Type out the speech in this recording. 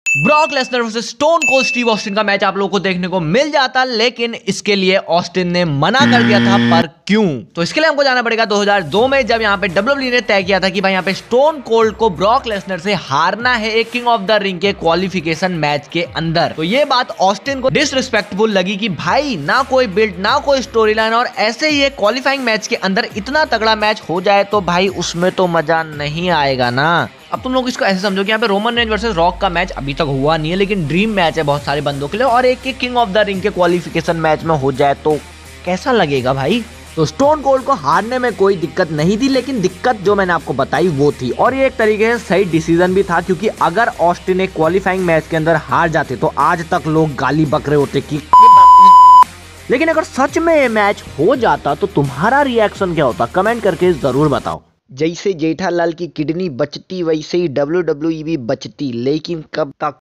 Brock Lesnar versus Stone Cold Steve Austin का match आप लोगों को देखने को मिल जाता, लेकिन इसके लिए ऑस्टिन ने मना कर दिया था। पर क्यों? तो इसके लिए हमको जाना पड़ेगा 2002 में, जब यहाँ पे डब्ल्यूडब्ल्यूई ने तय किया था कि भाई यहाँ पे स्टोन कोल्ड को ब्रॉक लेसनर से हारना है एक किंग ऑफ द रिंग के क्वालिफिकेशन मैच के अंदर। तो ये बात ऑस्टिन को डिसरिस्पेक्टफुल लगी कि भाई ना कोई बिल्ड ना कोई स्टोरी लाइन, और ऐसे ही एक क्वालिफाइंग मैच के अंदर इतना तगड़ा मैच हो जाए तो भाई उसमें तो मजा नहीं आएगा ना। अब तुम लोग इसको ऐसे समझो कि यहाँ पे रोमन रेंज वर्सेस रॉक का मैच अभी तक हुआ नहीं है, लेकिन ड्रीम मैच है बहुत सारे बंदों के लिए, और एक किंग ऑफ द रिंग के क्वालिफिकेशन मैच में हो जाए तो कैसा लगेगा भाई। तो स्टोन कोल्ड को हारने में कोई दिक्कत नहीं थी, लेकिन दिक्कत जो मैंने आपको बताई वो थी, और ये एक तरीके से सही डिसीजन भी था, क्योंकि अगर ऑस्टिन एक क्वालिफाइंग मैच के अंदर हार जाते तो आज तक लोग गाली बक रहे होते कि लेकिन अगर सच में ये मैच हो जाता तो तुम्हारा रिएक्शन क्या होता, कमेंट करके जरूर बताओ। जैसे जेठालाल की किडनी बचती वैसे ही डब्ल्यूडब्ल्यूई भी बचती, लेकिन कब तक।